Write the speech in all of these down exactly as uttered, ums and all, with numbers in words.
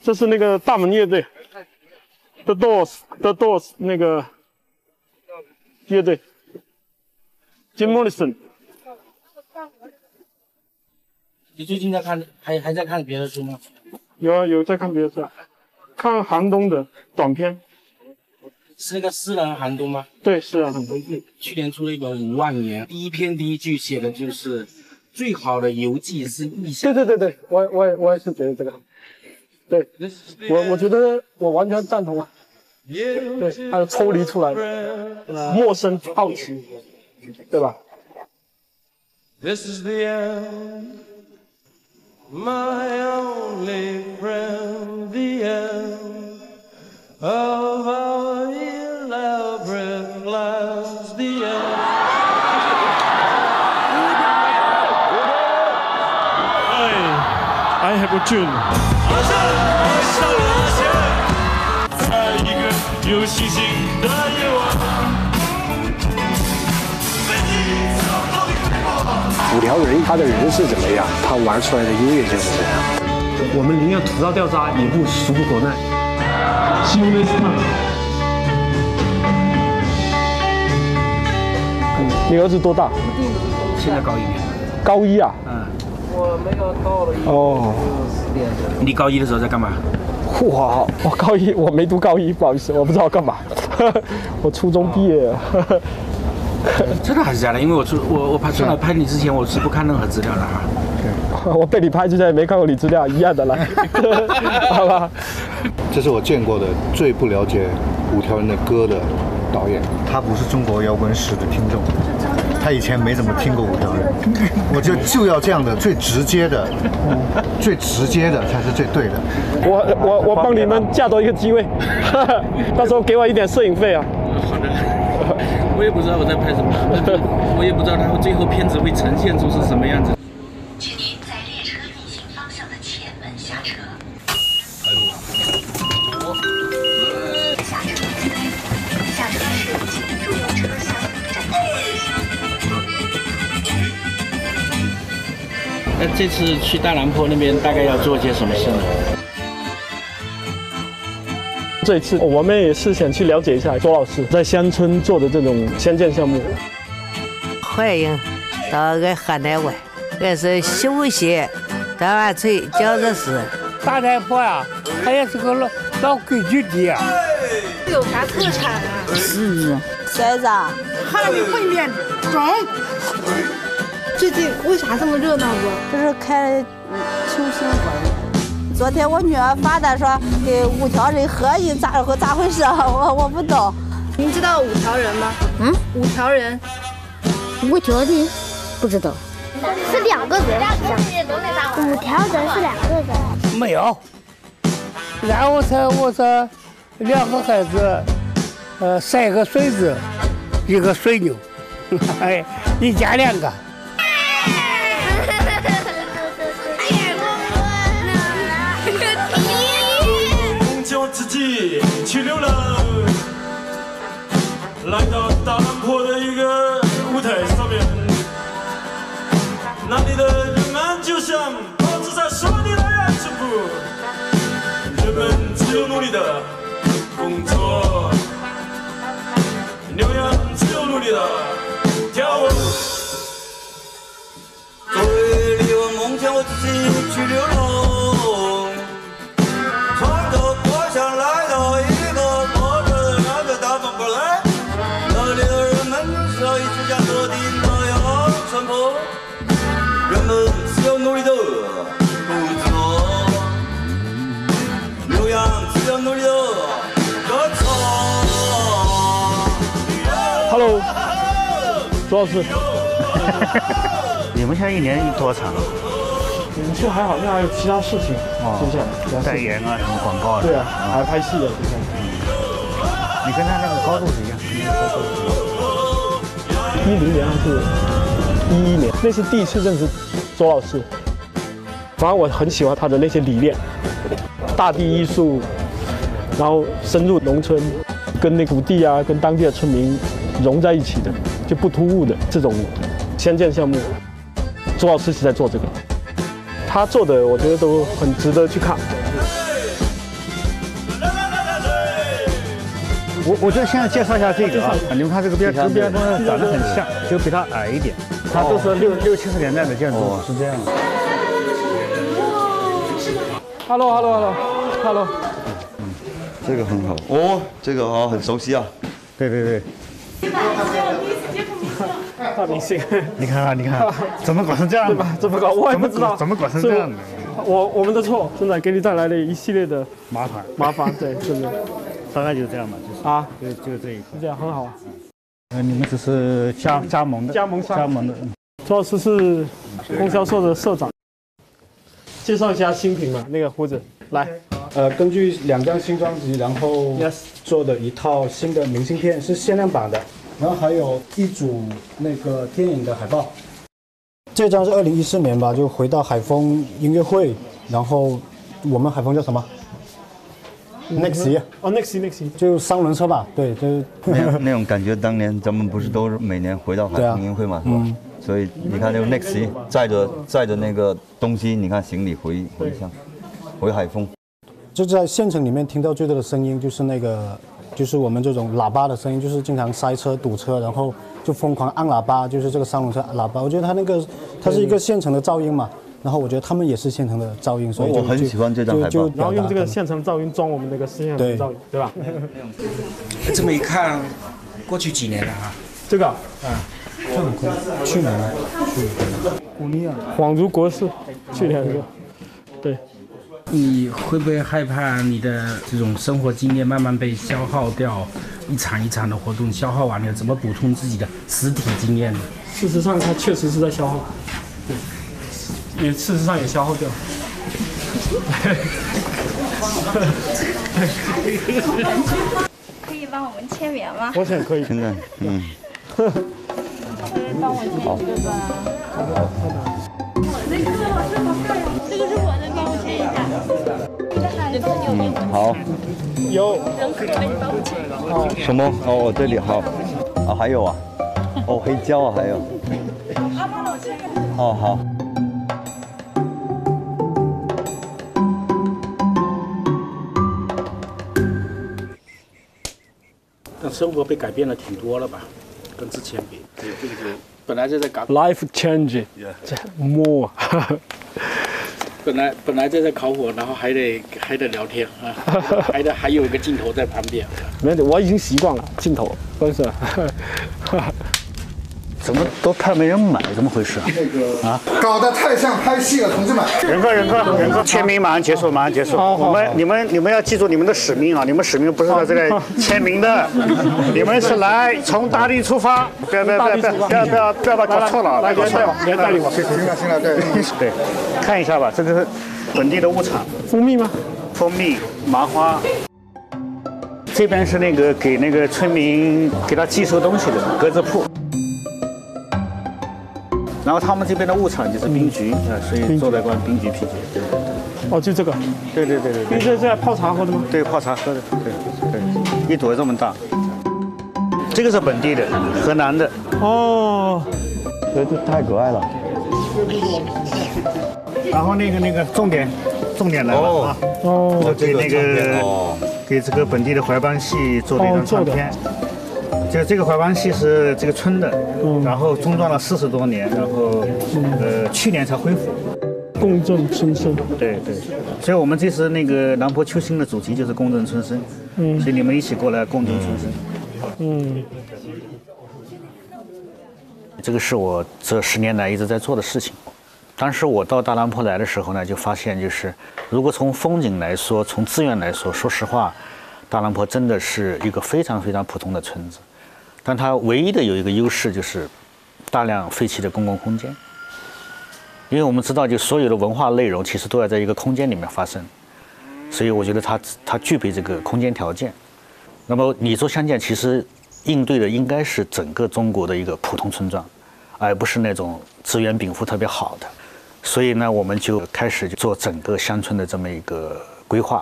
这是那个大门乐队 ，The Doors，The Doors 那个乐队 ，Jim Morrison。 你最近在看，还还在看别的书吗？ 有啊，有在看别的书，看韩东的短片。 是那个诗人韩东吗？ 对，是啊，韩东。 去年出了一本《五万年》，第一篇第一句写的就是最好的游记是臆想。 对对对对，我我也我也是觉得这个。对，我我觉得我完全赞同啊。对，还有抽离出来的，陌生好奇，对吧 ？This is the end, my only friend, the end of our elaborate plans, the end. I have a dream. 在一个有星星的夜晚。 五条人他的人是怎么样，他玩出来的音乐就是这样。 我们宁愿土造掉渣，也不俗不可耐。See you next time。你儿子多大？ 现在高一年。 高一啊？ 嗯。 我没有到了一哦。 你高一的时候在干嘛？ 哇，我高一我没读高一，不好意思，我不知道干嘛。我初中毕业了。 真的还是假的？因为我出我我拍出来拍你之前，我是不看任何资料的哈。 对，我被你拍之前也没看过你资料，一样的啦。好吧。 这是我见过的最不了解五条人的歌的导演。 他不是中国摇滚史的听众，他以前没怎么听过五条人。我就就要这样的最直接的，最直接的才是最对的。 我我我帮你们架多一个机位，到时候给我一点摄影费啊。 好的。我也不知道我在拍什么，我也不知道它最后片子会呈现出是什么样子。 请您在列车运行方向的前门下车。下车，下车时请注意车厢站台位。 那这次去大南坡那边大概要做些什么事呢？ 这一次我们也是想去了解一下周老师在乡村做的这种先建项目。 欢迎到个河南玩，这是休息、大碗嘴、饺子市。 大南坡啊，它也是个老老规矩地啊。 有啥特产啊？ 是臊子、 哈密烩面、中。最近为啥这么热闹不？ 这是开球星会。昨天我女儿发的说给五条人合影，咋回咋回事？我我不懂。 您知道五条人吗？ 嗯， 五条人。 五条人不知道， 是两个人，五条人是两个人。 没有。然后才我说两个孩子，呃，三个孙子，一个孙女，哎，一家两个。 自己去流浪，来到大南坡的一个舞台上面，那里的人们就像炮制在手里那样淳朴，人们只有努力的工作，牛羊只有努力的跳舞。作为力挽梦想，我自己去流浪。努力的工作，牛羊只有努力的歌唱。 Hello， 周老师。 你们现在一年多长？ 我们就还好，那还有其他事情，接下来代言啊，什么广告的。 对啊，还拍戏的，接下来。 你跟他那个高度是一样，跟他高度一零年还是一一年？那是第一次认识周老师。反正我很喜欢他的那些理念，大地艺术，然后深入农村，跟那土地啊，跟当地的村民融在一起的，就不突兀的这种先建项目。周老师是在做这个，他做的我觉得都很值得去看。 我我就现在介绍一下这个啊，你们看这个边这边长得很像，就比它矮一点，它都是六六七十年代的建筑，是这样。 Hello Hello Hello Hello， 嗯，这个很好哦，这个啊很熟悉啊。 对对对。 大明星， 你看看你看，怎么搞成这样？ 对吧？怎么搞？我也不知道。 怎么搞成这样的？ 我我们的错，真的给你带来了一系列的麻烦麻烦，对，真的。 大概就是这样吧，就是啊， 就就这一个。 这样很好。 呃，你们只是加加盟的， 加盟商加盟的。 周老师是供销社的社长。 介绍一下新品嘛，那个胡子来。 呃，根据两张新专辑，然后做的一套新的明信片是限量版的，然后还有一组那个电影的海报。这张是二零一四年吧，就回到海丰音乐会，然后我们海丰叫什么 ？Nexi 哦 ，Nexi Nexi 就三轮车吧，对，就是那那种感觉。当年咱们不是都是每年回到海丰音乐会嘛，是吧？嗯 所以你看那个 Nexi 载着载着那个东西，你看行李回回乡，回海丰。 就在县城里面听到最多的声音就是那个，就是我们这种喇叭的声音，就是经常塞车堵车，然后就疯狂按喇叭，就是这个三轮车喇叭。我觉得它那个它是一个县城的噪音嘛，然后我觉得他们也是县城的噪音，所以我很喜欢这张海报。 然后用这个县城噪音装我们那个县城噪音，对吧？ 这么一看，过去几年了啊？ 这个啊。 去年， 古尼亚，恍如国事，去年的，对。 你会不会害怕你的这种生活经验慢慢被消耗掉？一场一场的活动消耗完了，怎么补充自己的实体经验呢？ 事实上，它确实是在消耗，对，也事实上也消耗掉。 可以帮我们签名吗？ 我想可以。 现在，嗯。 帮我签这个吧。这个是我的，这个是我的，帮我签一下。 嗯，好。 有。 人可以帮我签。 哦。什么？哦，这里好。啊，还有啊。哦，黑胶啊，还有。哦，好。 但生活被改变了挺多了吧？ 跟之前比，对这个就本来就在搞 life changing， 这 more， 本来本来就在烤火，然后还得还得聊天啊，还得还有一个镜头在旁边。 没有，我已经习惯了镜头，不是。 怎么都太没人买，怎么回事啊？啊， 搞得太像拍戏了，同志们！ 仁哥，仁哥，仁哥，签名马上结束，马上结束。我们、你们、你们要记住你们的使命啊！你们使命不是在这里签名的，你们是来从大地出发。不要不要不要不要不要不要不要把搞错了， 来搞错了，别带领我。 行了行了，对对，看一下吧，这个是本地的物产。 蜂蜜吗？ 蜂蜜、麻花。这边是那个给那个村民给他寄收东西的格子铺。 然后他们这边的物产就是冰菊啊，所以做了一罐冰菊啤酒。对对对。 哦，就这个。 对对对对。 冰这是在泡茶喝的吗？ 对，泡茶喝的。对对。一朵这么大。这个是本地的，河南的。 哦。 这这太可爱了。 然后那个那个重点，重点来了啊！ 哦。 给那个给这个本地的淮帮戏做了一张唱片。 就这个淮帮戏是这个村的，嗯、然后中断了四十多年，然后、嗯、呃去年才恢复。 共振春生。 对对，所以我们这次那个南坡秋兴的主题就是共振春生，嗯，所以你们一起过来共振春生。嗯，这个是我这十年来一直在做的事情。当时我到大南坡来的时候呢，就发现就是如果从风景来说，从资源来说，说实话，大南坡真的是一个非常非常普通的村子。 但它唯一的有一个优势就是大量废弃的公共空间，因为我们知道，就所有的文化内容其实都要在一个空间里面发生，所以我觉得它它具备这个空间条件。那么你做相见，其实应对的应该是整个中国的一个普通村庄，而不是那种资源禀赋特别好的。所以呢，我们就开始做整个乡村的这么一个规划。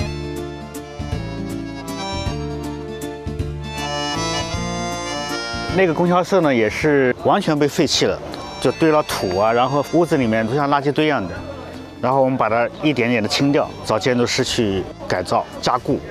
那那个供销社呢，也是完全被废弃了，就堆了土啊，然后屋子里面就像垃圾堆一样的。然后我们把它一点点的清掉，找建筑师去改造加固。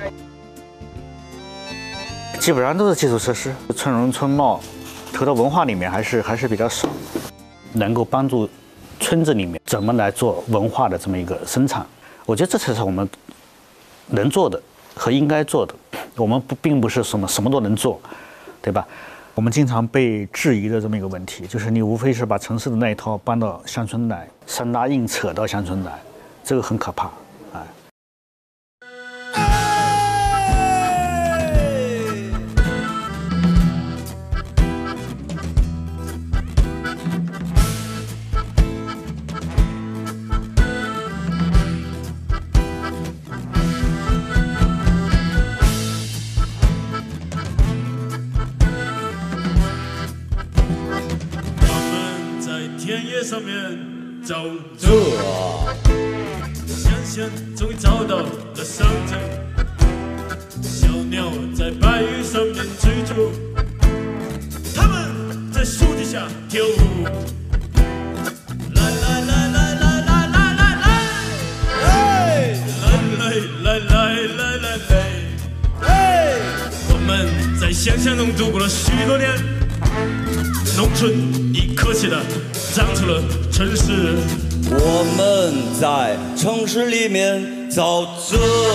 基本上都是基础设施，村容村貌，投到文化里面还是还是比较少，能够帮助村子里面怎么来做文化的这么一个生产。我觉得这才是我们能做的和应该做的。我们不并不是什么什么都能做，对吧？我们经常被质疑的这么一个问题，就是你无非是把城市的那一套搬到乡村来，生拉硬扯到乡村来，这个很可怕，哎。 田野上面走着，乡间终于找到了生着，小鸟在白云上面追逐，它们在树底下跳舞。来来来来来来来来来，哎，来来来来来来来，哎，我们在乡下中度过了许多年，农村一刻起的。长出了城市， 我们在城市里面走着，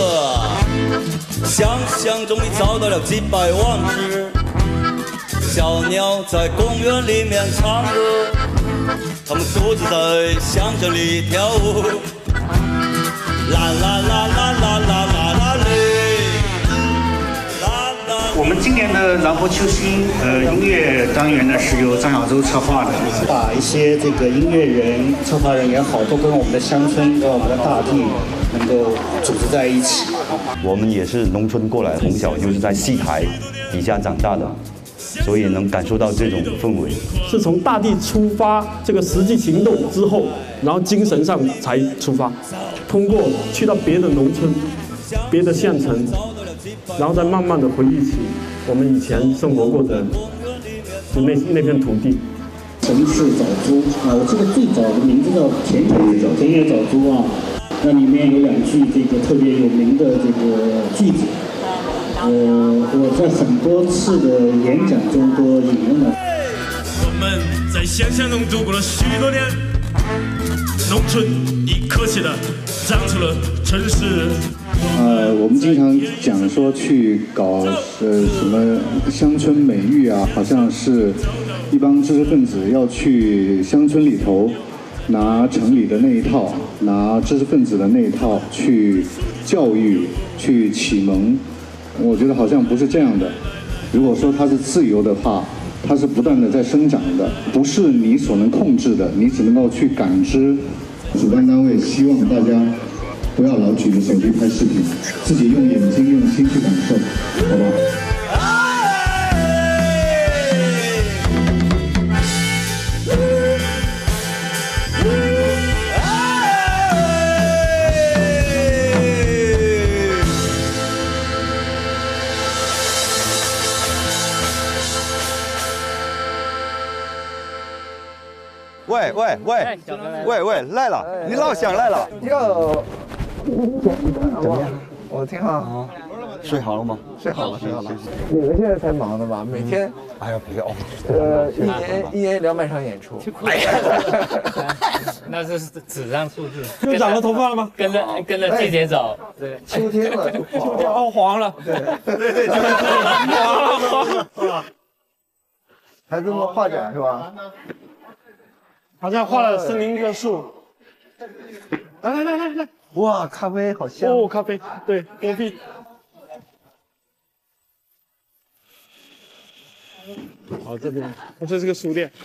想象中里找到了几百往事。小鸟在公园里面唱歌，它们独自在乡村里跳舞。啦啦啦啦啦啦啦啦嘞。 我们今年的南坡秋兴呃音乐单元呢，是由张小舟策划的，把一些这个音乐人、策划人也好，都跟我们的乡村、跟我们的大地能够组织在一起。 我们也是农村过来，从小就是在戏台底下长大的，所以能感受到这种氛围。 是从大地出发，这个实际行动之后，然后精神上才出发，通过去到别的农村、别的县城。然后再慢慢的回忆起我们以前生活过的就那那片土地。 城市早猪啊，我记得最早的名字叫田野早田野早猪啊，那里面有两句这个特别有名的这个句子，呃，我在很多次的演讲中都引用了。 我们在乡下中度过了许多年，农村一刻起的长出了城市。 呃，我们经常讲说去搞呃什么乡村美育啊，好像是一帮知识分子要去乡村里头拿城里的那一套，拿知识分子的那一套去教育、去启蒙。我觉得好像不是这样的。如果说它是自由的话，它是不断的在生长的，不是你所能控制的，你只能够去感知。主办单位希望大家不要老举着手机拍视频，自己用眼睛用心去感受，好吧？ 喂喂喂喂喂，来了！你老乡来了。 哟， 怎么样？ 我挺好。 睡好了吗？ 睡好了，睡好了。你们现在才忙的吧？每天， 哎呀，不要。 呃，一年一年两百场演出。 哎呀，那是纸上数字。 又长了头发了吗？ 跟着跟着季节走。对， 秋天了， 秋天哦黄了。 对对对，黄了黄了。孩子们画展是吧？ 好像画了森林一个树。来来来来来， 哇，咖啡好香哦，咖啡，对，隔壁。好，这边，这是个书店。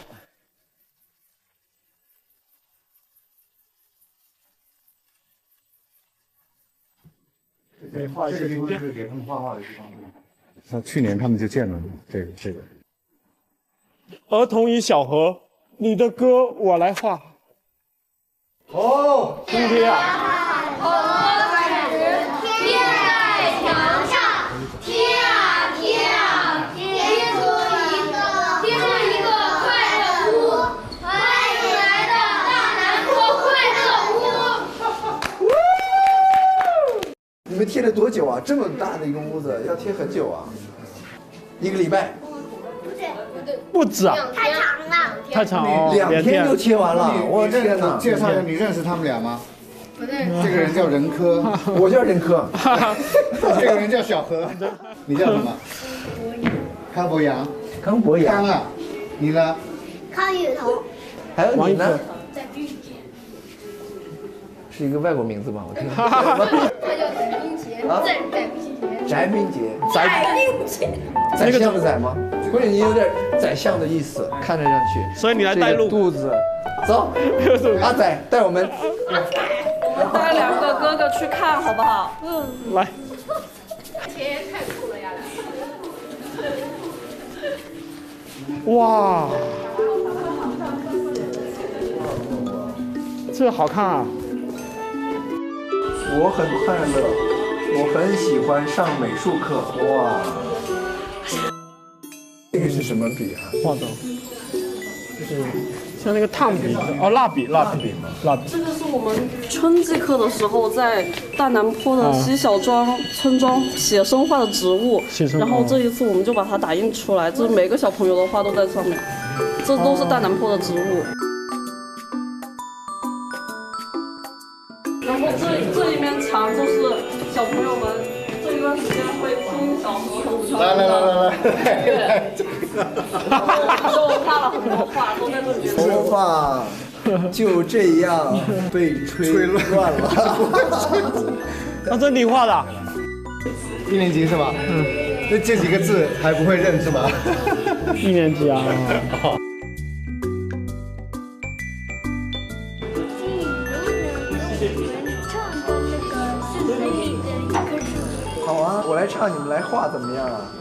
可以画一些图，是给他们画画的地方。那去年他们就建了这个这个。 儿童与小河。你的歌我来画。 哦， 今天啊。 红纸贴在墙上，贴啊贴啊，贴出一个贴们贴了多久啊？这么大的一个屋子，要贴很久啊，一个礼拜。 不止啊， 太长了， 太长了， 两天就贴完了。我天哪！ 介绍一下，你认识他们俩吗？ 不认识。 这个人叫任科， 我叫任科。 这个人叫小何，你叫什么？康博洋。 康博洋。 康啊，你呢？ 康雨桐。 还有你呢？ 翟冰洁。 是一个外国名字吗？我听。 他叫翟冰洁，翟翟冰洁。 翟冰洁。翟冰洁。宰相的宰吗？或者你有点宰相的意思，看得上去。 所以你来带路。 肚子。走，阿仔带我们。 我们带两个哥哥去看好不好？ 嗯，来。 天太酷了呀！ 哇，这个好看啊！ 我很快乐，我很喜欢上美术课。哇，这个是什么笔啊？ 画的，就是像那个烫笔哦，蜡笔，蜡笔，蜡笔。 这个是我们春季课的时候在大南坡的西小庄村庄写生画的植物，然后这一次我们就把它打印出来，就是每个小朋友的画都在上面，这都是大南坡的植物。然后这这一面墙就是小朋友们这一段时间会听小何和五条人的。来来来来来。对。就画了很多画，都在这里面。 头发就这样被吹乱了。 啊，这你画的？ 一年级是吧？嗯。那这几个字还不会认是吧？ 一年级啊。 好啊，我来唱，你们来画，怎么样啊？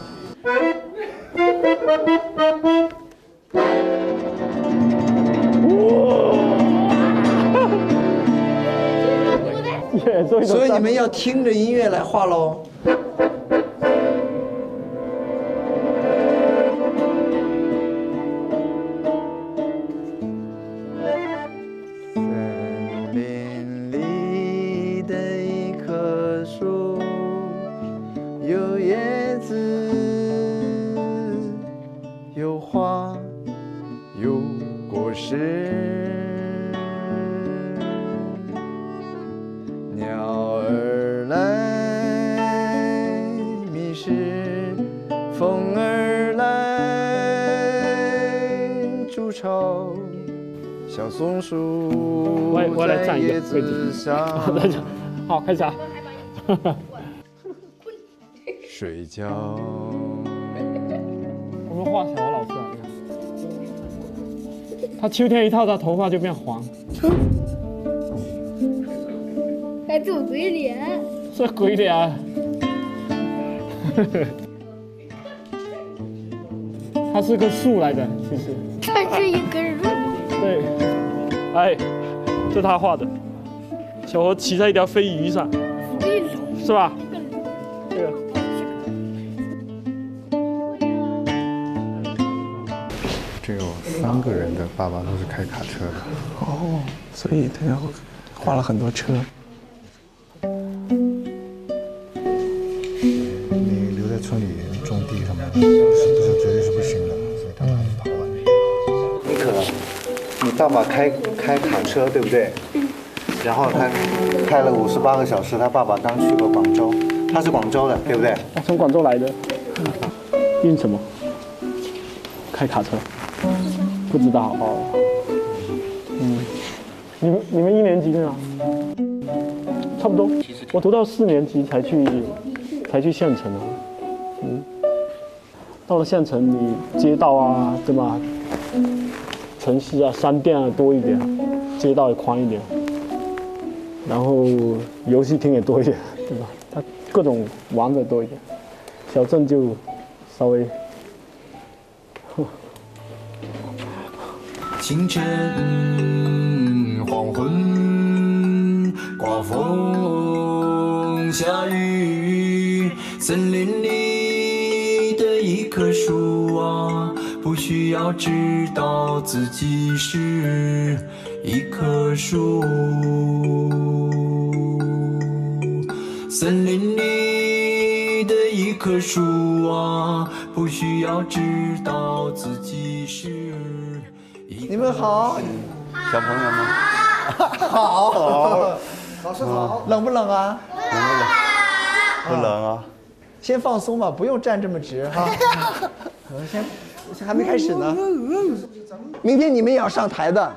所以你们要听着音乐来画喽。森林里的一棵树，有叶子，有花，有果实。鸟儿来觅食，风儿来筑巢，小松鼠在叶子上好，开始啊！ 睡觉。 我们画小何老师啊，他秋天一套，他头发就变黄。 还做鬼脸， 这鬼脸，它是个树来的，其实。 它是一根树。 对，哎，这是他画的，小何骑在一条飞鱼上，是吧？这个。 这有三个人的爸爸都是开卡车的。 哦，所以他要画了很多车。 你留在村里种地什么的，是不是绝对是不行的？所以他们还是跑完。 你可，你爸爸开开卡车对不对？然后他开了五十八个小时，他爸爸刚去过广州，他是广州的对不对？ 我从广州来的。运什么？开卡车？不知道哦。嗯，你们你们一年级对吗？差不多，我读到四年级才去才去县城啊。嗯，到了县城，你街道啊，对吧？城市啊，商店啊多一点，街道也宽一点，然后游戏厅也多一点，对吧？它各种玩的多一点，小镇就稍微。 清晨黄昏，刮风下雨，森林里的一棵树啊，不需要知道自己是一棵树。森林里棵树啊，不需要知道自己是。 你们好， 小朋友们， 好，好，老师好。冷不冷啊？ 冷不冷？不冷啊。 先放松吧，不用站这么直哈。先，还没开始呢。明天你们也要上台的。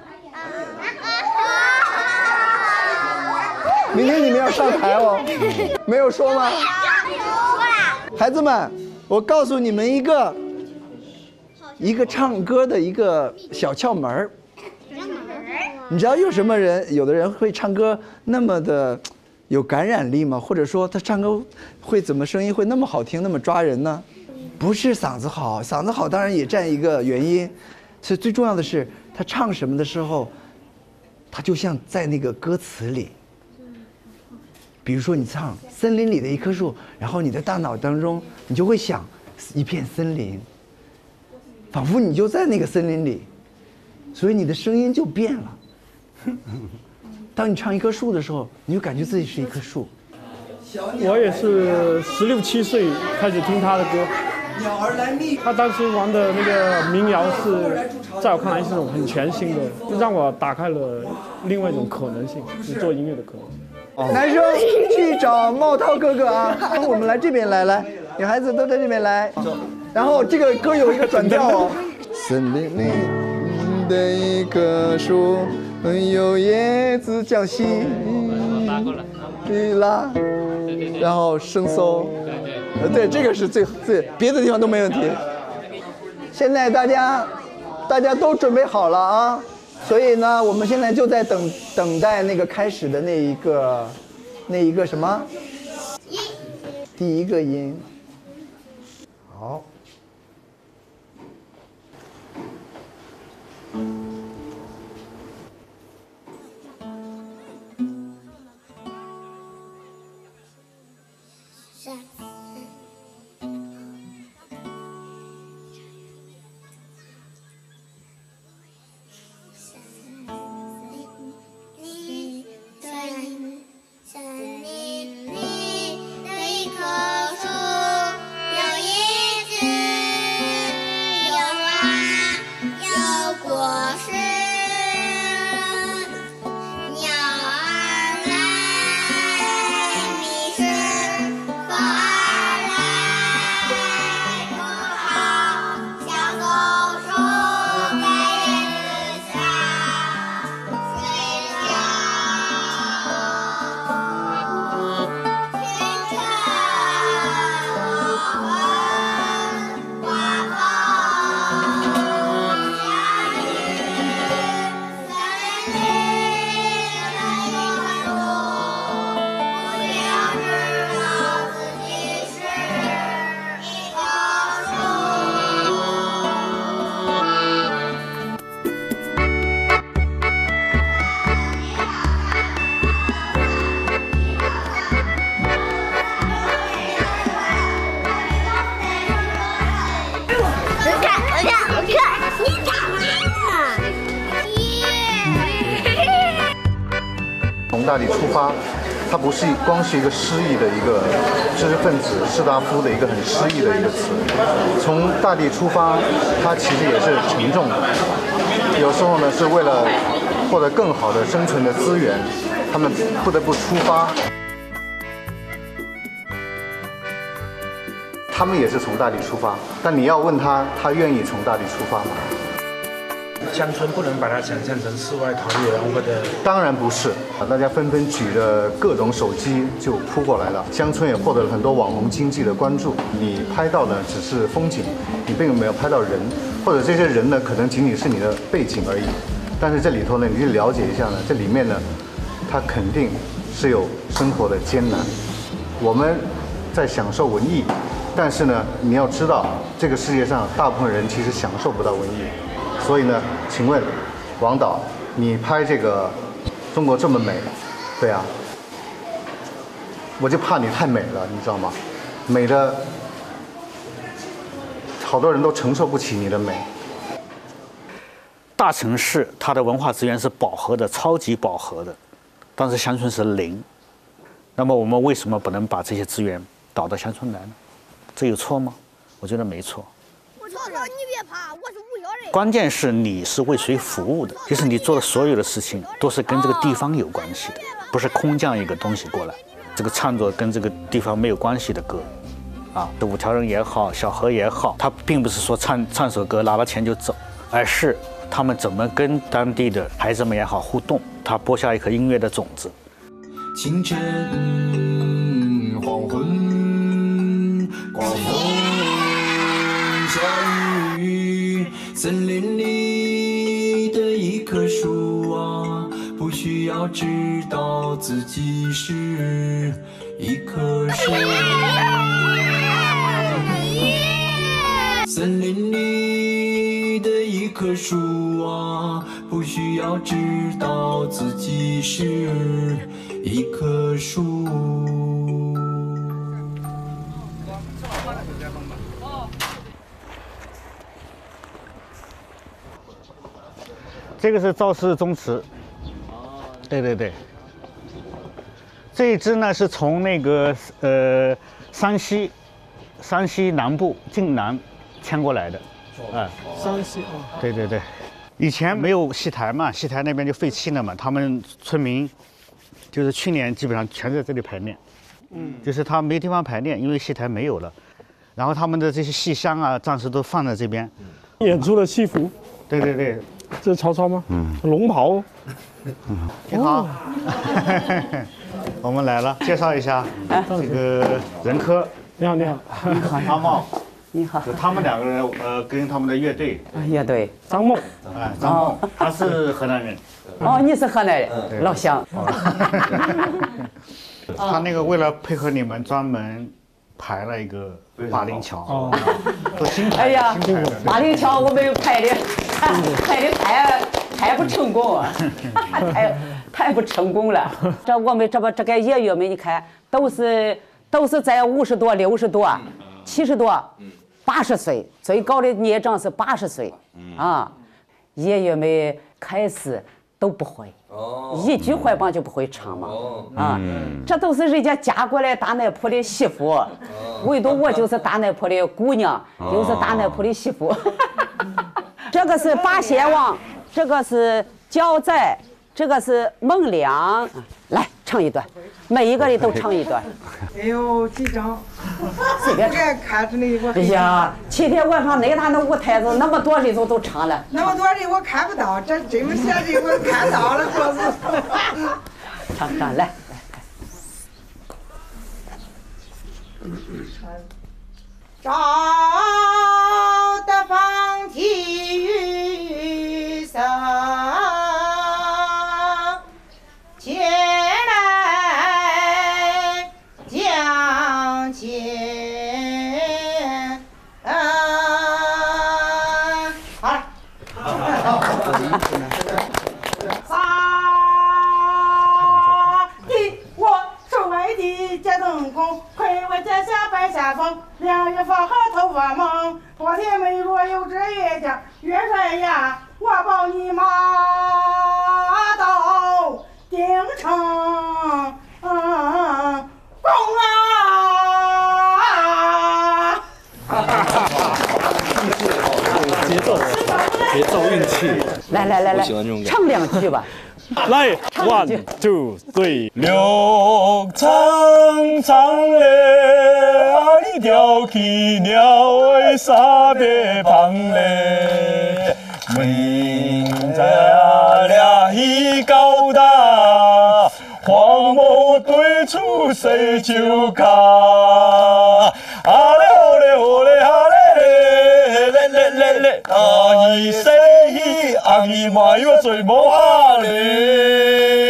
明天你们要上台哦，没有说吗？孩子们，我告诉你们一个，一个唱歌的一个小窍门儿。你知道有什么人？有的人会唱歌那么的有感染力吗？或者说他唱歌会怎么声音会那么好听，那么抓人呢？不是嗓子好，嗓子好当然也占一个原因，所以最重要的是他唱什么的时候，他就像在那个歌词里。比如说你唱森林里的一棵树，然后你的大脑当中你就会想一片森林，仿佛你就在那个森林里，所以你的声音就变了。当你唱一棵树的时候，你就感觉自己是一棵树。 我也是十六七岁开始听他的歌，他当时玩的那个民谣是，在我看来是种很全新的，就让我打开了另外一种可能性，是做音乐的可能性。 男生去找茂涛哥哥啊，我们来这边来来，女孩子都在这边来。然后这个歌有一个转调哦。森林里的一棵树，有叶子叫西拉，然后声搜。对，这个是最最，别的地方都没问题。现在大家大家都准备好了啊。所以呢，我们现在就在等等待那个开始的那一个，那一个什么？第一个音。好。 从大地出发，它不是光是一个诗意的一个知识分子士大夫的一个很诗意的一个词。从大地出发，它其实也是沉重的。有时候呢，是为了获得更好的生存的资源，他们不得不出发。他们也是从大地出发，但你要问他，他愿意从大地出发吗？ 乡村不能把它想象成世外桃源或者…… 当然不是，大家纷纷举着各种手机就扑过来了。乡村也获得了很多网红经济的关注。你拍到的只是风景，你并没有拍到人，或者这些人呢，可能仅仅是你的背景而已。但是这里头呢，你去了解一下呢，这里面呢，它肯定是有生活的艰难。我们在享受文艺，但是呢，你要知道，这个世界上大部分人其实享受不到文艺。所以呢，请问王导，你拍这个中国这么美，对啊，我就怕你太美了，你知道吗？美的好多人都承受不起你的美。 大城市它的文化资源是饱和的，超级饱和的，但是乡村是零。那么我们为什么不能把这些资源导到乡村来呢？ 这有错吗？我觉得没错。 我曹操，你别怕，我是五小人。 关键是你是为谁服务的，就是你做的所有的事情都是跟这个地方有关系的，不是空降一个东西过来。这个唱作跟这个地方没有关系的歌，啊，这五条人也好，小河也好，他并不是说唱唱首歌拿了钱就走，而是他们怎么跟当地的孩子们也好互动，他播下一颗音乐的种子。 清晨黄昏，刮风下雨，森林里的一棵树啊，不需要知道自己是一棵树。森林里的一棵树啊，不需要知道自己是一棵树。 这个是赵氏宗祠，对对对。这一支呢是从那个呃山西，山西南部晋南迁过来的，哎， 山西哦， 对对对。以前没有戏台嘛，戏台那边就废弃了嘛，他们村民就是去年基本上全在这里排练，嗯，就是他没地方排练，因为戏台没有了，然后他们的这些戏箱啊暂时都放在这边， 演出的戏服， 对对对。 这是曹操吗？嗯，龙袍。 嗯，你好，我们来了，介绍一下这个任科。 你好，你好， 阿茂， 你好。 就他们两个人，呃，跟他们的乐队。 乐队。 张梦， 哎，张梦，他是河南人。 哦，你是河南人，老乡。 他那个为了配合你们，专门排了一个马陵桥。哦，都新排。 哎呀，马陵桥我们排的。拍的太太不成功啊，太太不成功了。这我们这不这个演员们，你看都是都是在五十多、六十多、七十多、八十岁，最高的年长是八十岁啊。演员们开始都不会，一句坏棒就不会唱嘛啊。这都是人家嫁过来大奶婆的媳妇，唯独我就是大奶婆的姑娘，又是大奶婆的媳妇。这个是八仙王，这个是焦宰，这个是孟良。来唱一段，每一个人都唱一段。 哎呦，紧张， 随便唱。看着你我。 哎呀，前天晚上那大的舞台子，那么多人都都唱了。 那么多人我看不到，这这么些人我看到了，这是。 唱唱来。 找得方体雨伞，前来将前。啊，好了。撒地，我手外的接灯空，亏我脚下白下风。两月发和头发蒙，昨天没若有这月家月帅呀，我保你马到京城嗯公啊！ 节奏，节奏运气。 来来来来，唱两句吧。 来 ，one two three。 六长长嘞，啊你吊起鸟的三百旁嘞，明在啊俩鱼高大，黄毛对出谁就卡，啊嘞哦嘞哦嘞啊嘞嘞嘞嘞嘞，啊伊谁伊啊伊嘛有最毛哈嘞。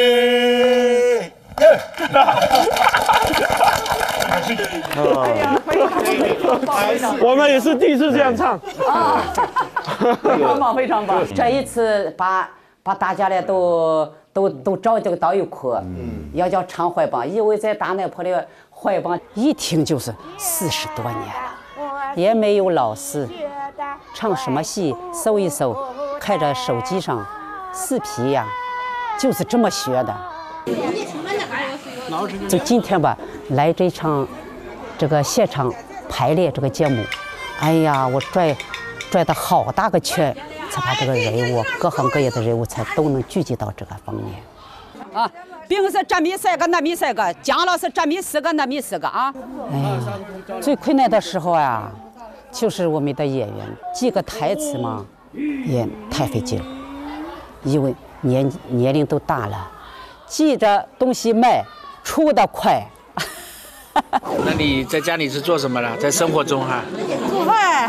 我们也是第一次这样唱啊，非常棒，非常棒！这一次把把大家呢都都都找这个到一块，嗯，要叫唱怀棒，因为在大奶婆的怀棒一听就是四十多年了，也没有老师，唱什么戏搜一搜，看着手机上视频呀，就是这么学的。就今天吧，来这场这个现场排练这个节目。哎呀，我拽拽的好大个圈，才把这个人物各行各业的人物才都能聚集到这个方面。啊，平时这米三个，那米三个，姜老师这米四个，那米四个啊。哎呀，最困难的时候啊，就是我们的演员记个台词嘛，也太费劲了，因为年年龄都大了，记着东西慢，出得快。 那你在家里是做什么的？在生活中哈？ 做饭，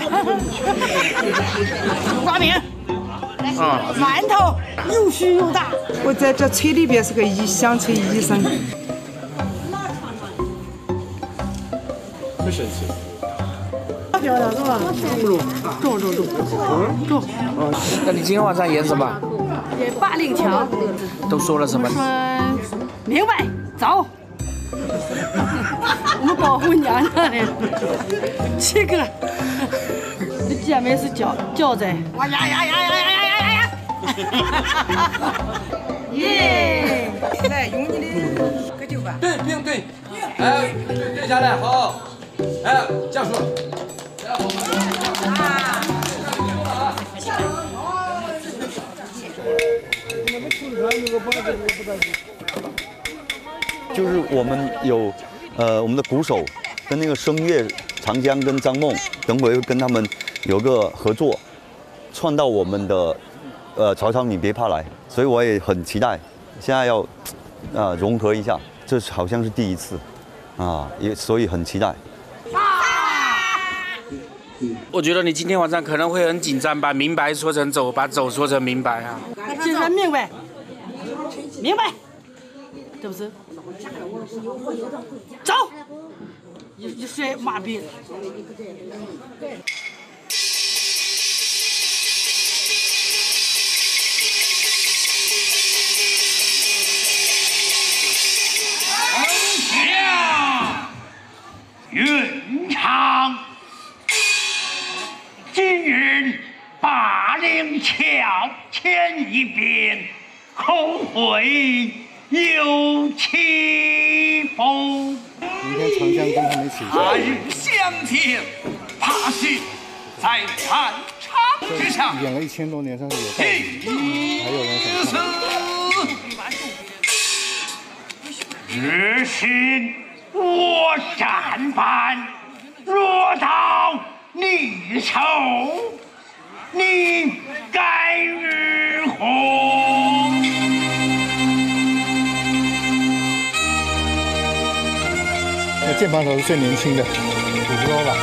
挂饼， 啊， 馒头又虚又大。我在这村里边是个医乡村医生。 不神奇。 大漂亮是吧？重重重重重。 哦，那你今天晚上演什么？ 演八令桥。 都说了什么？ 说明白，走。我们保护娘娘的，这个这姐妹是教教在，哇呀呀呀呀呀呀呀呀！耶！来用你的喝酒吧。 对，并对，哎，对下来好，哎，这样说。 就是我们有，呃，我们的鼓手跟那个声乐长江跟张梦，等会会跟他们有个合作，串到我们的，呃，曹操你别怕来，所以我也很期待，现在要，啊、呃，融合一下，这好像是第一次，啊，也所以很期待。 我觉得你今天晚上可能会很紧张，把明白说成走，把走说成明白啊。 今天明白，明白，这不是？走！一一甩马鞭。 下云长，今日八令桥前一边，后会有期否？ 明天长江跟他们一起。 他日相见，怕是在战场之上。 演了一千多年，算是有道理。还有人想看。 日行我战般，若到你手，你该如何？ 那键盘手是最年轻的，五十多吧。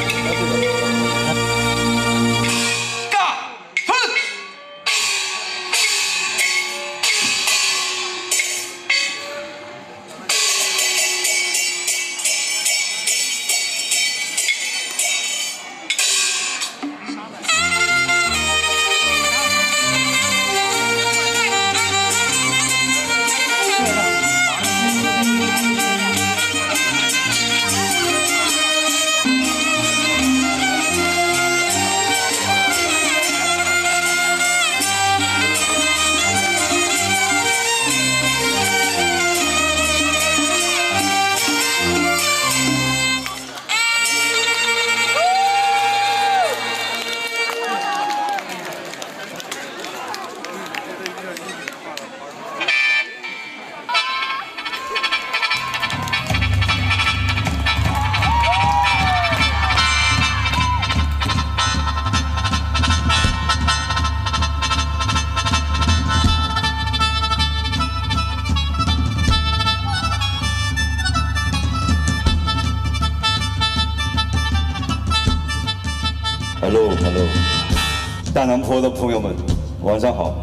Hello Hello， 大南坡的朋友们，晚上好。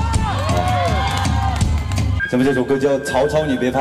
咱们这首歌叫《曹操你别怕》。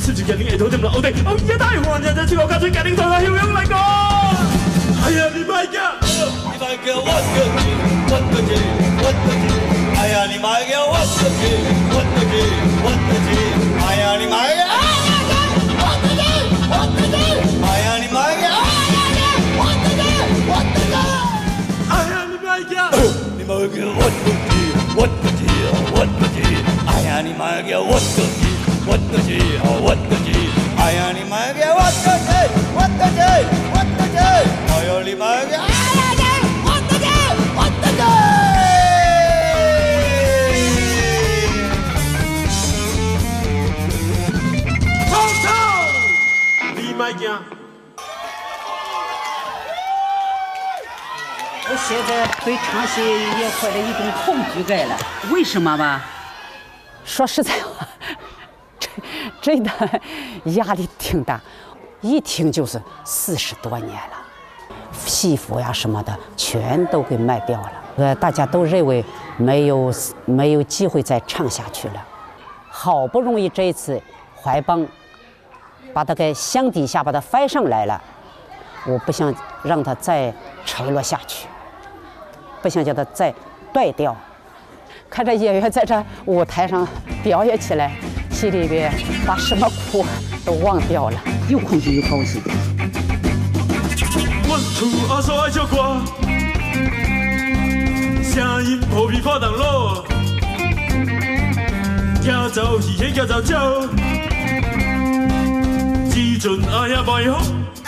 次就跟你下头點流地，我而家大汗人就知我家最緊領頭係要用嚟講。哎呀，你買嘅，你買嘅我個字，我個字，我個字。哎呀，你買嘅我個字，我個字，我個字。哎呀，你買嘅，我個字，我個字。哎呀，你買嘅，我個字，我個字。哎呀，你買嘅，你買嘅我個字，我個字，我個字。哎呀，你買嘅我個字。我的鸡，我的鸡，哎呀，你买给我的鸡，我的鸡，我的鸡，哎呦，你买给，哎呀，我的鸡，我的鸡。冲冲，你买给。 我现在对唱戏也怀了一种恐惧感了，为什么吧？说实在话。真的压力挺大，一听就是四十多年了，戏服呀什么的全都给卖掉了。呃，大家都认为没有没有机会再唱下去了。好不容易这一次怀邦把它给箱底下把它翻上来了，我不想让它再沉落下去，不想叫它再断掉。看着演员在这舞台上表演起来。心里边把什么苦都忘掉了，又恐惧又高兴。 我土阿说爱叫歌，声音破皮破灯笼，叫走戏戏叫走酒，只准阿呀卖好。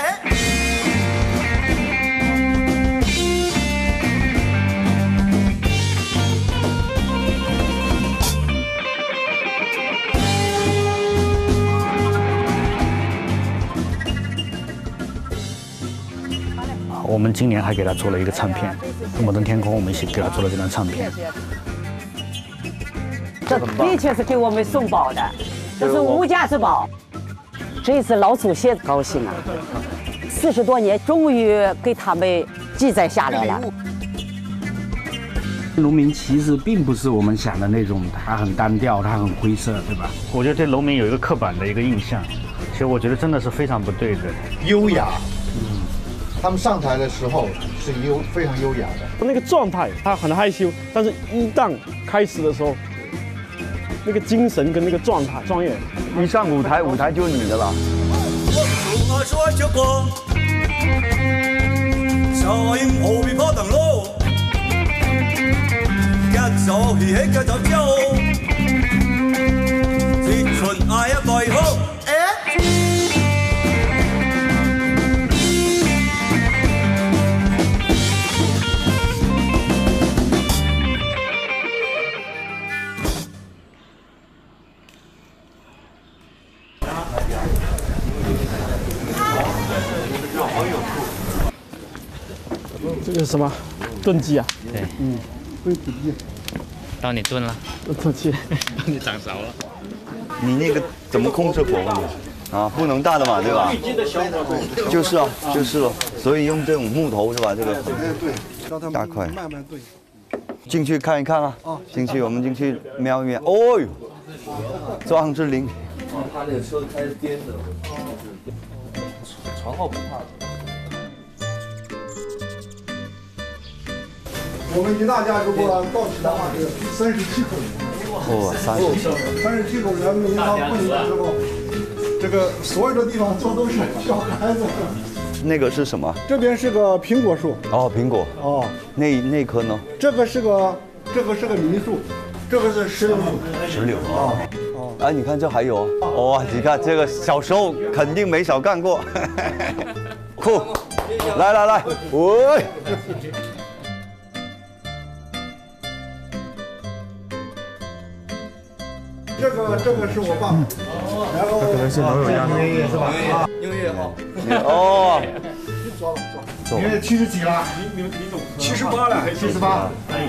我们今年还给他做了一个唱片，跟摩登天空我们一起给他做了这张唱片。 这的确是给我们送宝的，这是无价之宝。这次老祖先高兴啊，四十多年终于给他们记载下来了。 农民其实并不是我们想的那种，它很单调，它很灰色，对吧？ 我觉得对农民有一个刻板的一个印象，其实我觉得真的是非常不对的。 优雅。他们上台的时候是优非常优雅的， 那个状态他很害羞，但是一旦开始的时候，那个精神跟那个状态专业， 一上舞台，舞台就是你的了。 这个什么炖鸡啊？ 对， 嗯，炖鸡。 到你炖了， 炖鸡， 到你掌勺了。 你那个怎么控制火候啊？不能大的嘛，对吧？就是啊，就是了。所以用这种木头是吧？这个对， 大块。 慢慢炖。 进去看一看啊！进去我们进去瞄一瞄。哦呦，壮志凌云。 他那个车开始颠的，床号不怕。 我们一大家如果到齐的话是三十七口人。 哦，三十七。 三十七口人，民到婚礼的时候，这个所有的地方坐都是小孩子。 那个是什么？ 这边是个苹果树。 哦，苹果。 哦， 那那棵呢？ 这个是个，这个是个梨树，这个是石榴树。 石榴啊。哦。哎，你看这还有哇！你看这个小时候肯定没少干过。酷，来来来，喂。 这个这个是我爸爸，然后可能是老有压力是吧？啊， 音乐好。 哦。 坐了坐。因为七十几了，你你你懂？七十八了，七十八。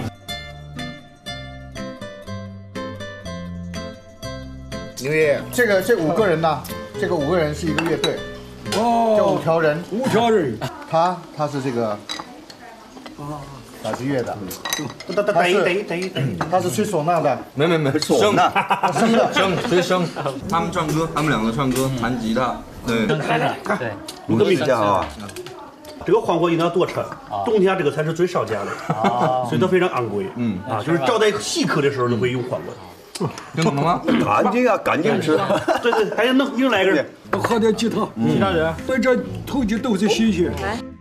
因为这个这五个人呢，这个五个人是一个乐队，哦，叫五条人。 五条人。 他他是这个。 打击乐的。 等等等一等一等一等一， 他是吹唢呐的。 没没没， 唢呐， 生的生吹生，他们唱歌，他们两个唱歌，弹吉他，对， 对， 你都没讲啊。 这个黄瓜一定要多吃，冬天这个才是最少见的，所以它非常昂贵。嗯啊，就是招待稀客的时候都会用黄瓜。 听懂了吗？干净啊，干净吃。 对对，还得弄又来个人， 喝点鸡汤。 其他人对这头几都是新鲜。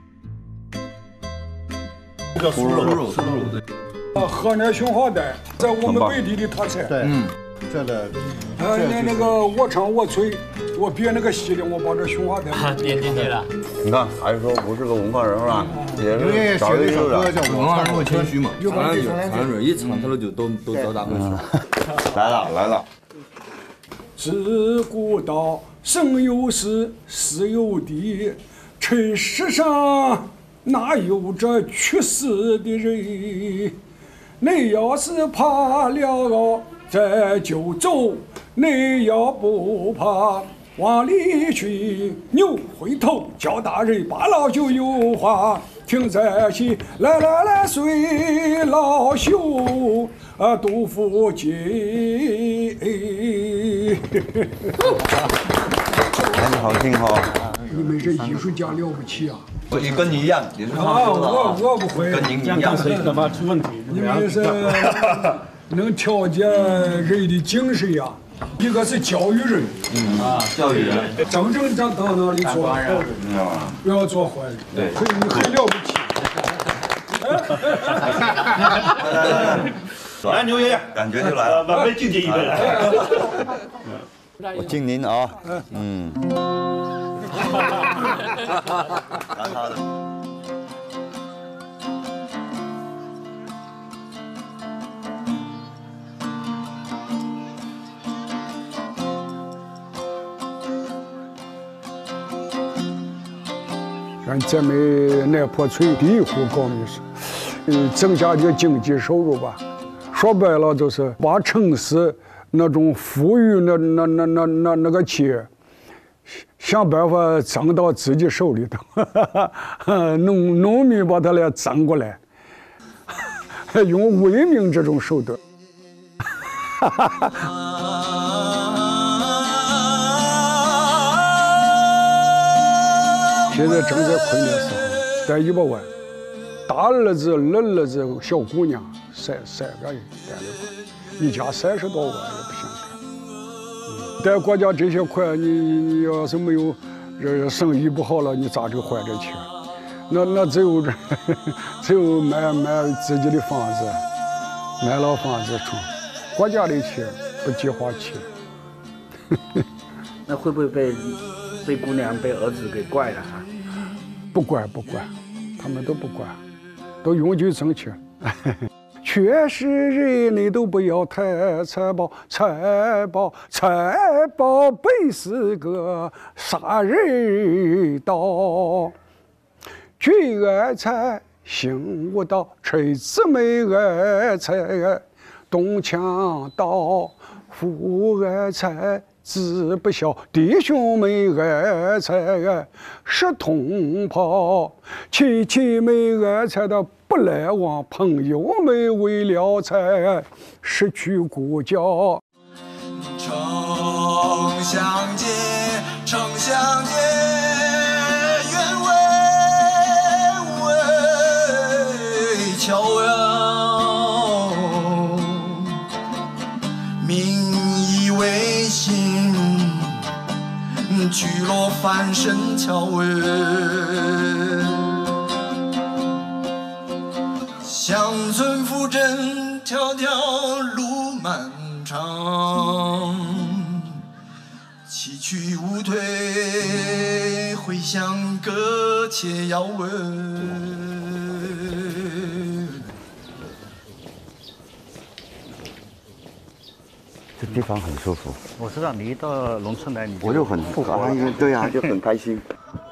叫酥肉， 酥肉，酥肉对。 啊，河南杏花蛋，在我们本地的特产。 对，嗯，这的。 呃，那那个我唱我吹，我别那个戏的，我把这杏花蛋。 点点点了。 你看，还是说不是个文化人是吧？也是找一首歌叫《 文化人会谦虚嘛。常常有，常常有，一唱他们就都都招大会说。来了来了。 自古道生有时，死有地，尘世上哪有这去世的人？你要是怕了咱就走，你要不怕往里去，扭回头叫大人，把老就有话听在心。来来来，随老朽啊，杜甫记。 很好听哈。 你们这艺术家了不起啊！ 我也跟你一样，也是唱歌的。 我我不会。 跟您一样。 干嘛出问题？你们是能调节人的精神呀。一个是教育人， 嗯啊，教育人， 真正到到那里做好人，不要做坏人。 对， 所以你很了不起。 来，牛爷爷， 感觉就来了， 晚辈敬您一杯来。 我敬您啊，嗯。拿他的。 咱咱们南坡村第一户高秘书，嗯，增加点经济收入吧。说白了就是把城市那种富裕那那那那那那个钱，想办法挣到自己手里头，农农民把它来挣过来，用伪命这种手段。现在正在困难时候，带一百万，大儿子、二儿子、小姑娘三三个人带了一家三十多万也不想干。带国家这些款，你你要是没有这生意不好了，你咋就还这钱？那那只有这，只有卖卖自己的房子，卖了房子出，国家的钱不计划钱。 那会不会被被姑娘、被儿子给怪了哈？ 不怪不怪，他们都不怪，都永久挣钱。全是人，你都不要太财宝，财宝财宝本是个杀人刀。君爱财，心无道，妻子妹爱财，东墙倒，父爱财。子不孝，弟兄妹爱财，是同袍；亲戚妹爱财的不来往，朋友们为了财失去故交。 城乡间，城乡间，愿为为桥梁，民以为心。聚落翻身桥儿，乡村复振，条条路漫长，崎岖无退，回响歌且遥闻。 这地方很舒服。 我知道你一到农村来，你我就很复活，对呀、啊，就很开心。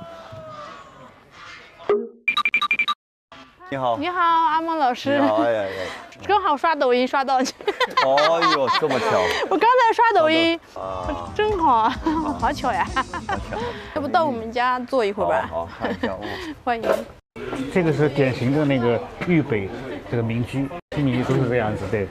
你好， 你好，阿梦老师。 你好，哎呀呀， 正好刷抖音刷到你。 哦呦，这么巧！ 我刚才刷抖音， 啊， 正好，好巧呀。 好巧。 要不到我们家坐一会儿吧？ 好，看一下哦。 欢迎。 这个是典型的那个豫北这个民居，新民居都是这样子，对。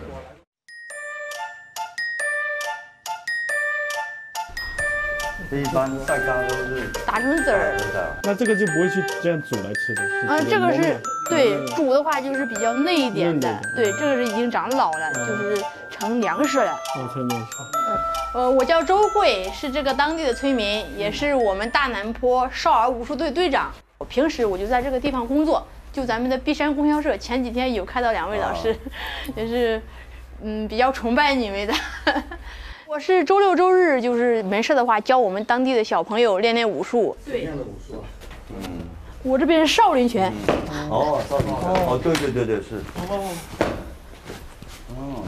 这一般晒干都是打成籽儿。 那这个就不会去这样煮来吃的。 嗯，这个是对煮的话就是比较嫩一点的，对，这个是已经长老了，就是成粮食了。 哦，成粮食。 嗯，呃，我叫周慧，是这个当地的村民，也是我们大南坡少儿武术队队长。我平时我就在这个地方工作，就咱们的璧山供销社，前几天有看到两位老师，也是嗯比较崇拜你们的。我是周六周日就是没事的话教我们当地的小朋友练练武术。对，练的武术。嗯，我这边是少林拳。 哦，少林拳。哦，对对对对是。哦。哦。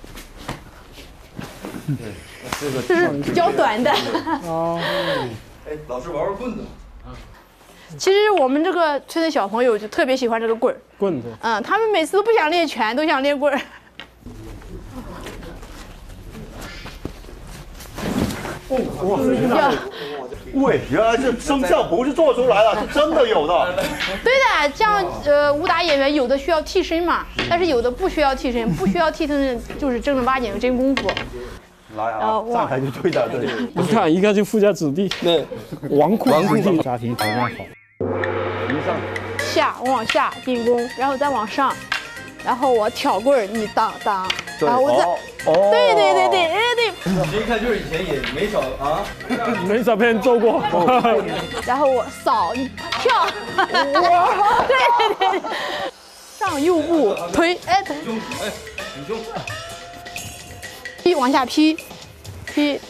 对，这个这是较短的。 哦。哎，老师玩玩棍子。 其实我们这个村的小朋友就特别喜欢这个棍儿。 棍子。 嗯，他们每次都不想练拳，都想练棍儿。 哇！喂，原来是声效不是做出来的，是真的有的。 对的，像呃武打演员有的需要替身嘛，但是有的不需要替身，不需要替身就是正儿八经的真功夫。 来啊，上台就对的，对。 你看，一看就富家子弟，那纨绔子弟， 家庭条件好。 一上下，我往下进攻，然后再往上。然后我挑棍儿，你当当，然后我再， 哦， 对对对对，哎对。 一看就是以前也没少啊， 没少被人揍过。 然后我扫，你跳，哇，对对对，上右步推，哎推， 哎，挺胸， 劈往下劈，劈，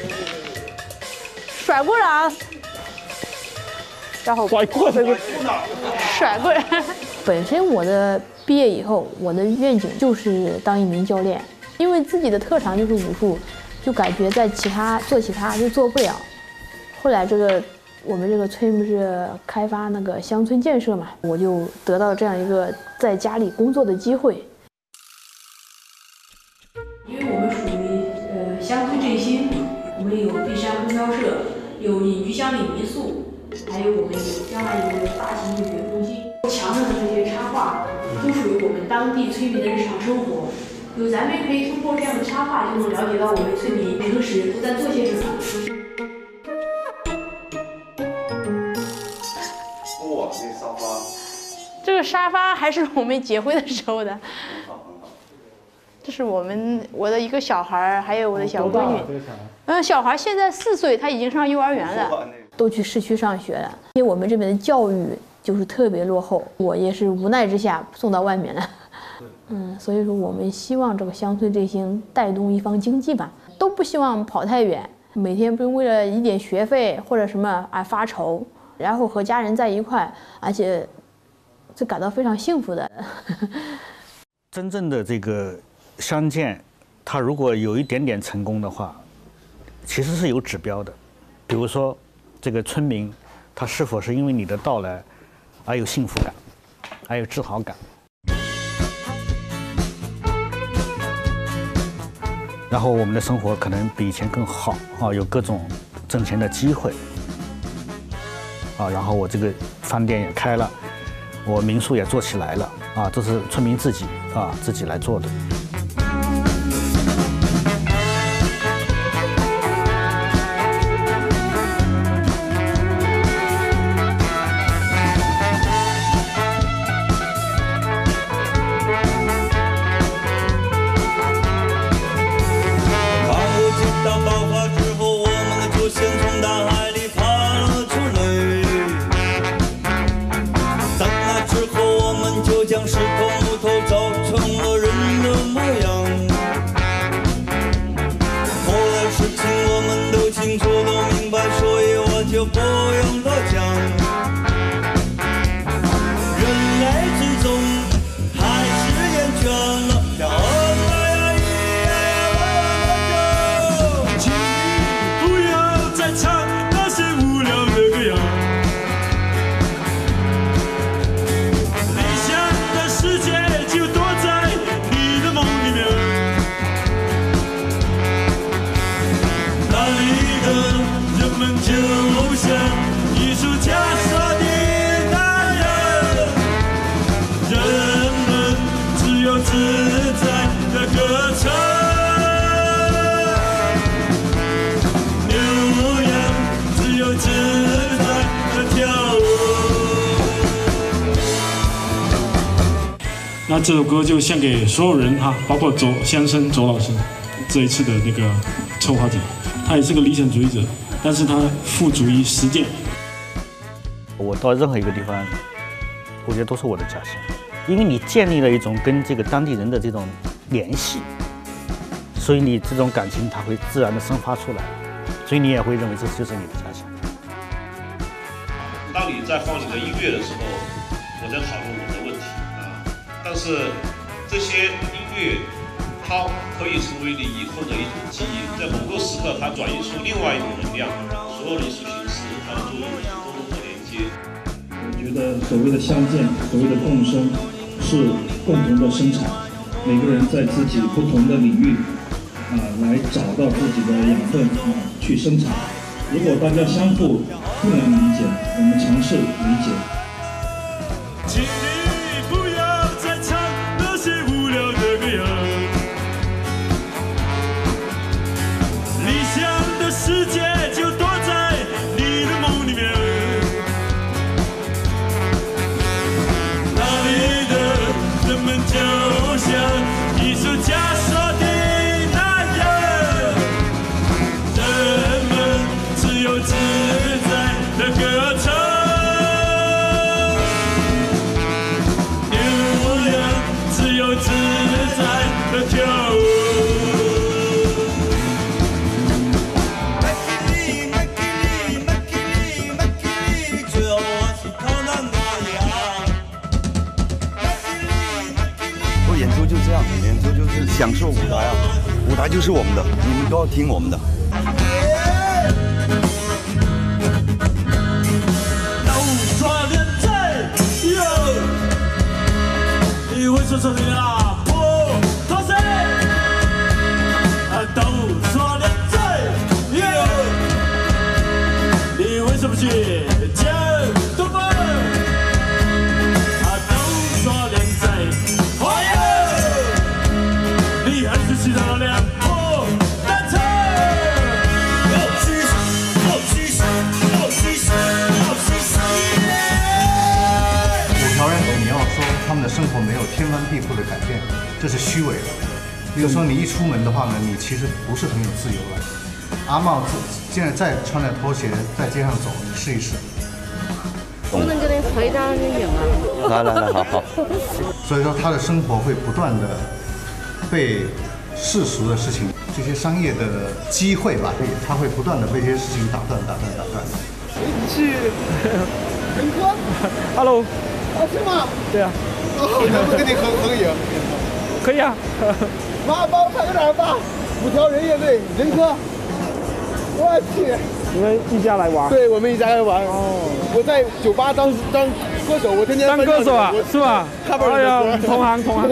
甩棍啊，然后甩棍， 甩棍。本身我的毕业以后，我的愿景就是当一名教练，因为自己的特长就是武术，就感觉在其他做其他就做不了。后来这个我们这个村不是开发那个乡村建设嘛，我就得到这样一个在家里工作的机会。因为我们属于呃乡村振兴，我们有璧山供销社，有隐居乡里民宿，还有我们有将来有个大型的语言中心。墙上的这些插画都属于我们当地村民的日常生活，有咱们可以通过这样的插画就能了解到我们村民平时都在做些什么。 哇，那沙发！ 这个沙发还是我们结婚的时候的。这是我们我的一个小孩，还有我的小闺女。嗯，小孩现在四岁，他已经上幼儿园了，都去市区上学了。因为我们这边的教育就是特别落后，我也是无奈之下送到外面了。嗯，所以说我们希望这个乡村振兴带动一方经济吧，都不希望跑太远，每天不用为了一点学费或者什么而发愁，然后和家人在一块，而且是感到非常幸福的。 真正的这个乡建，它如果有一点点成功的话，其实是有指标的，比如说这个村民他是否是因为你的到来而有幸福感，还有自豪感。然后我们的生活可能比以前更好啊，有各种挣钱的机会啊。然后我这个饭店也开了，我民宿也做起来了啊，这是村民自己啊自己来做的。 就像一束那这首歌就献给所有人哈，包括周先生周老师这一次的那个策划者，他也是个理想主义者，但是他付诸于实践。 我到任何一个地方，我觉得都是我的家乡，因为你建立了一种跟这个当地人的这种联系，所以你这种感情它会自然的生发出来，所以你也会认为这就是你的家乡。 当你在放你的音乐的时候，我在讨论我的问题啊，但是这些音乐它可以成为你以后的一种记忆，在某个时刻它转移出另外一种能量，所有的艺术形式它们都有沟通和连接。 我觉得所谓的相见，所谓的共生，是共同的生产，每个人在自己不同的领域啊，来找到自己的养分啊，去生产。如果大家相互不能理解，我们尝试理解。 请你不要再唱那些无聊的歌谣，理想的世界就躲在你的梦里面，那里的人们就像艺术家说的那样，人们只有自在的歌唱。自在的跳舞。 做演出就这样，演出就是享受舞台啊，舞台就是我们的，你们都要听我们的。 你为什么说你啊？不，脱谁？啊，都说连嘴。哟，你为什么去讲东风？啊，都说连嘴。哦哟，你还是其他两不单车。要去，要去，要去，要去。 五条人，你要说他们的生活没有天翻地覆的改变，这是虚伪的。比如说你一出门的话呢，你其实不是很有自由了。阿茂现在再穿着拖鞋在街上走，你试一试。 我能给你拍张影啊？ 来来来，好好。 所以说他的生活会不断的被世俗的事情、这些商业的机会吧，他会不断的被这些事情打断、打断、打断。 去人科 ，Hello。 啊，是吗？ 对啊。 哦，能不跟你合合个影？ 可以啊。 妈，帮我拍个点吧。五条人乐队，人科。我去。 你们一家来玩？ 对，我们一家来玩。哦。我在酒吧当当歌手，我天天当歌手啊，是吧？哎呀，同行同行。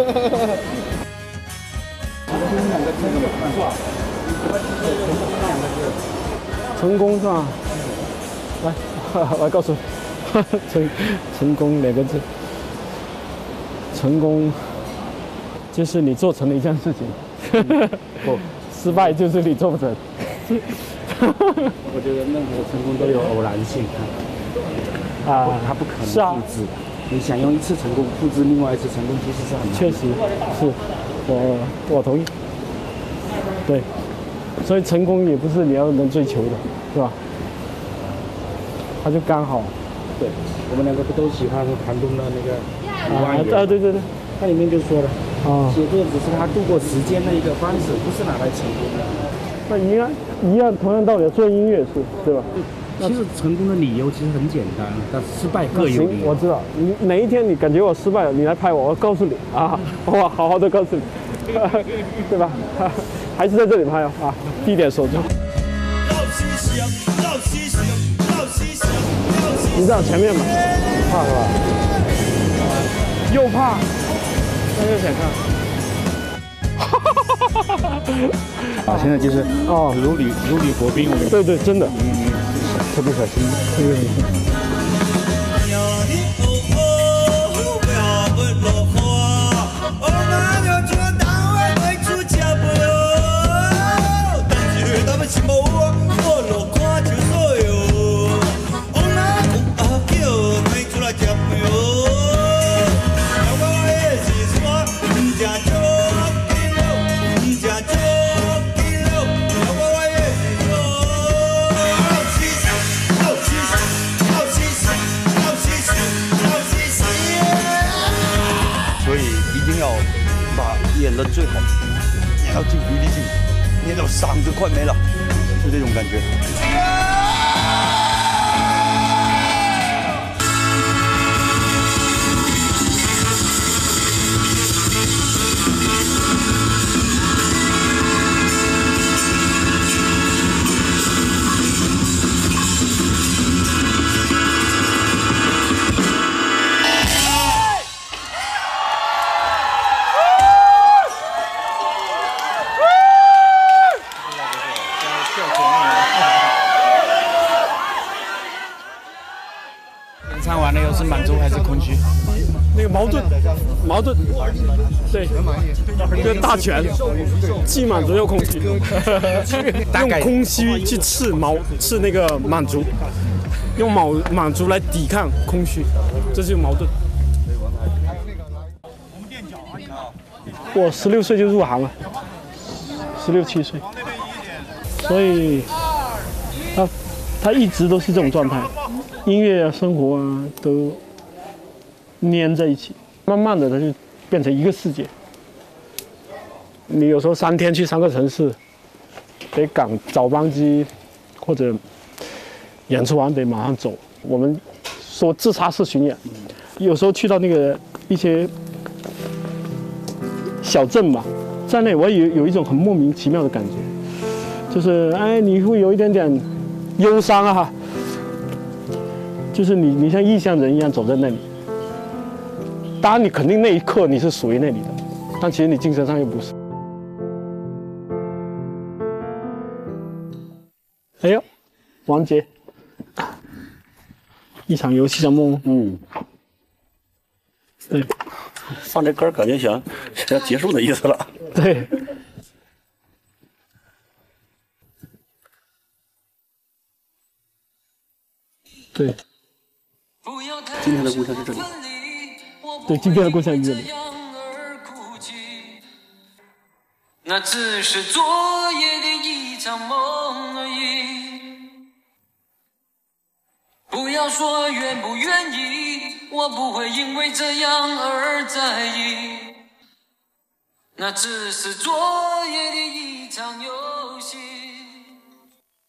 成功是吧？来，我来告诉你。成成功两个字，成功就是你做成了一件事情，不，失败就是你做不成。 我觉得任何成功都有偶然性啊，它不可能复制的。你想用一次成功复制另外一次成功，其实是很难。 确实是，我我同意。对，所以成功也不是你要能追求的，是吧？它就刚好。 对，我们两个不都喜欢韩东的那个五万元？ 啊，对对对， 它里面就说了， 啊， 写作只是他度过时间的一个方式，不是拿来成功的。 那一样一样，同样道理，做音乐是，对吧？ 其实成功的理由其实很简单，但失败各有理由。 我知道，你哪一天你感觉我失败了，你来拍我，我告诉你啊，我好好的告诉你，对吧？还是在这里拍哦，啊，地点守住。你知道前面吗？怕是吧？又怕，那又想看。啊，现在就是哦， 如履如履薄冰，我们对对，真的， 嗯，特别小心， 特别小心。 到嗓子快没了，就这种感觉。 唱完了又是满足还是空虚？ 那个矛盾，矛盾，对，这个大拳，既满足又空虚，用空虚去刺毛刺那个满足，用满满足来抵抗空虚，这是矛盾。我十六岁就入行了，十六七岁，所以他他一直都是这种状态。音乐啊，生活啊，都粘在一起，慢慢的，它就变成一个世界。你有时候三天去三个城市，得赶早班机，或者演出完得马上走。我们说自杀式巡演，有时候去到那个一些小镇吧，在那我有有一种很莫名其妙的感觉，就是哎，你会有一点点忧伤啊。就是你，你像异乡人一样走在那里。当然，你肯定那一刻你是属于那里的，但其实你精神上又不是。哎呦，王杰，一场游戏的梦。 嗯， 对， 放这歌感觉想要结束的意思了。 对。对。 今天的故乡是这里。 对，今天的故乡是这里。 那只是昨夜的一场梦而已。不要说愿不愿意，我不会因为这样而在意。那只是昨夜的一场游